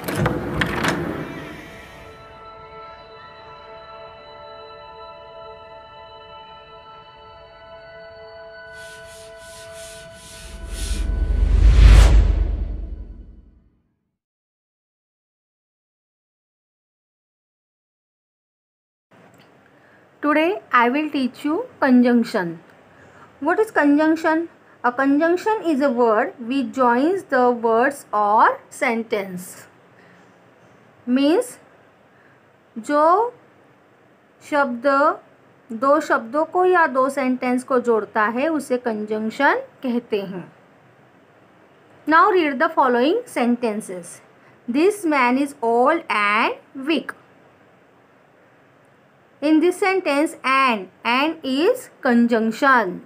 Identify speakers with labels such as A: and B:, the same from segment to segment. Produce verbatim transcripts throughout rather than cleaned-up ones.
A: Today I will teach you conjunction. What is conjunction? A conjunction is a word which joins the words or sentence. Means जो शब्द दो शब्दों को या दो सेंटेंस को जोड़ता है उसे कंजंक्शन कहते हैं. Now read the following sentences. This man is old and weak. In this sentence, and and is conjunction.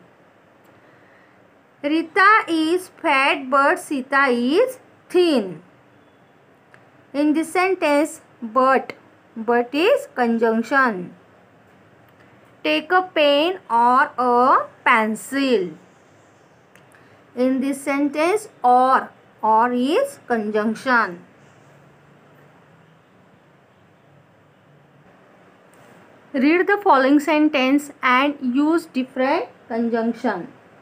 A: Rita is fat but Sita is thin. In this sentence, but but is conjunction. Take a pen or a pencil. In this sentence, or or is conjunction. Read the following sentence and use different conjunction.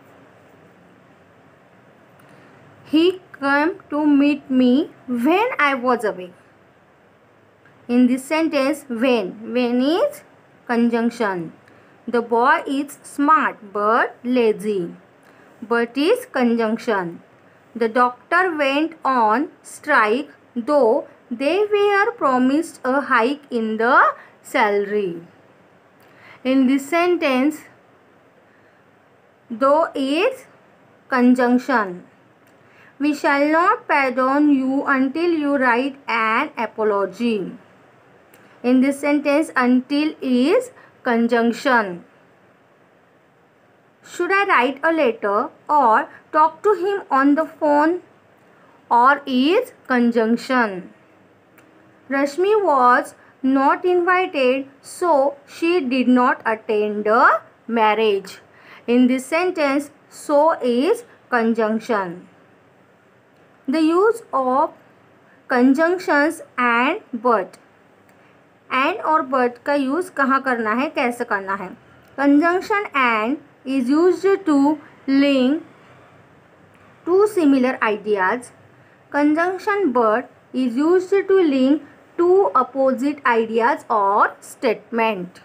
A: He came to meet me when I was away. In this sentence, when when is conjunction. The boy is smart but lazy. But is conjunction. The doctor went on strike though they were promised a hike in the salary. In this sentence, though is conjunction. We shall not pardon you until you write an apology. In this sentence, until is conjunction. Should I write a letter or talk to him on the phone? Or is conjunction. Rashmi was not invited, so she did not attend the marriage. In this sentence, so is conjunction. The use of conjunctions and but. And और but का use कहाँ करना है, कैसे करना है? Conjunction and is used to link two similar ideas. Conjunction but is used to link two opposite ideas or statement.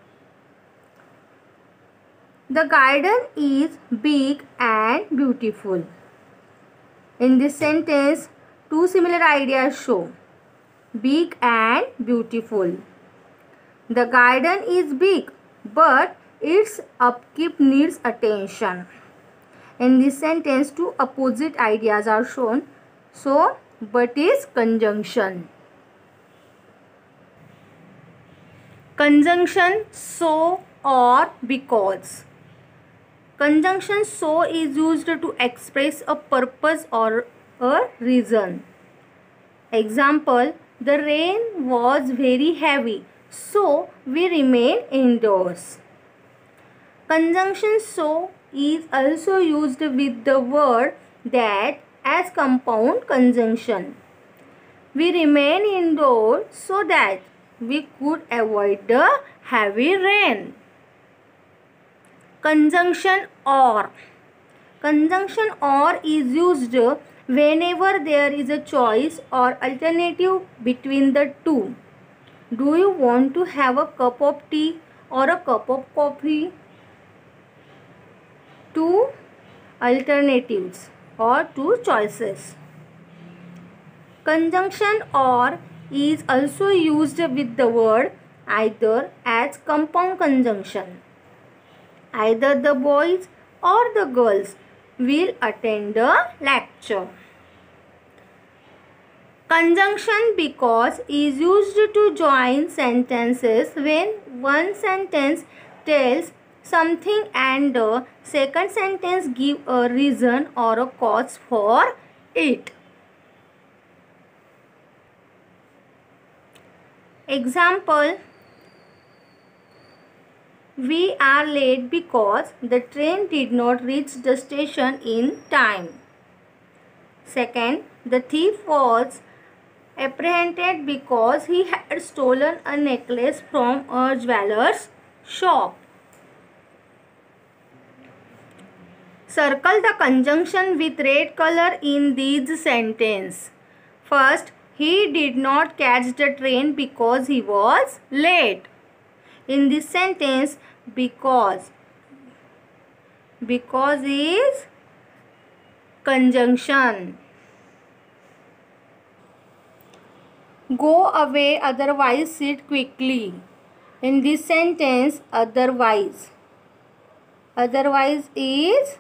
A: The garden is big and beautiful. In this sentence, two similar ideas show big and beautiful. The garden is big, but its upkeep needs attention. In this sentence, two opposite ideas are shown, so but is conjunction. Conjunction so or because. Conjunction so is used to express a purpose or a reason. Example, the rain was very heavy, so we remain indoors. Conjunction so is also used with the word that as compound conjunction. We remain indoors so that we could avoid the heavy rain. Conjunction or. Conjunction or is used whenever there is a choice or alternative between the two. Do you want to have a cup of tea or a cup of coffee? Two alternatives or two choices. Conjunction or is also used with the word either as compound conjunction. Either the boys or the girls will attend the lecture. Conjunction because is used to join sentences when one sentence tells something and the second sentence gives a reason or a cause for it. Example, we are late because the train did not reach the station in time. Second, the thief was apprehended because he had stolen a necklace from a jeweler's shop. Circle the conjunction with red color in these sentences. First, he did not catch the train because he was late. In this sentence, because because is conjunction. Go away, otherwise sit quickly. In this sentence, otherwise otherwise is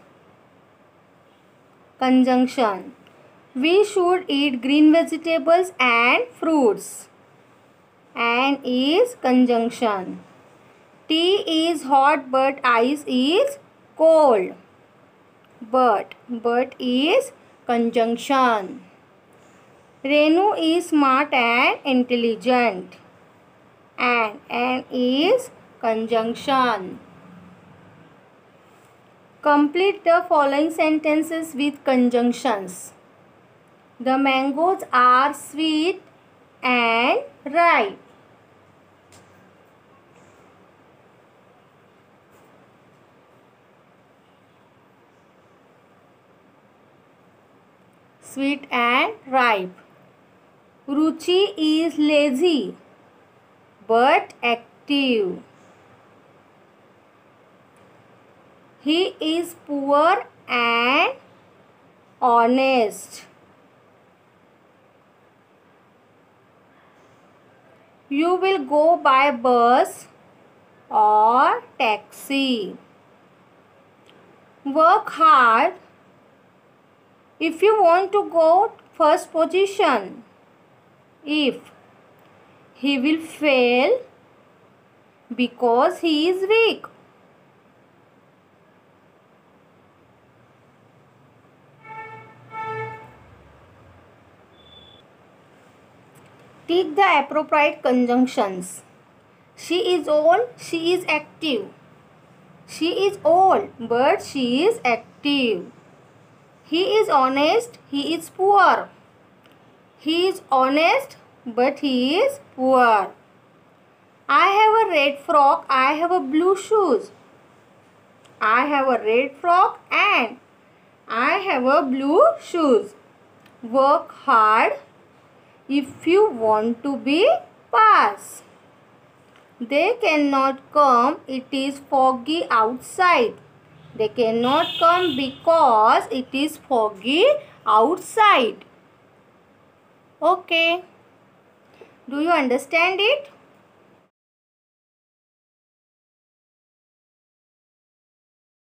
A: conjunction. We should eat green vegetables and fruits. And is conjunction. Tea is hot but ice is cold. But but is conjunction. Renu is smart and intelligent. And and is conjunction. Complete the following sentences with conjunctions. The mangoes are sweet and ripe. Sweet and ripe. Ruchi is lazy but active. He is poor and honest. You will go by bus or taxi. Work hard if you want to go first position. If he will fail because he is weak. Take the appropriate conjunctions. She is old, she is active. She is old, but she is active. He is honest, he is poor. He is honest, but he is poor. I have a red frock, I have a blue shoes. I have a red frock and I have a blue shoes. Work hard if you want to be pass. They cannot come, it is foggy outside. They cannot come because it is foggy outside. Okay. Do you understand it?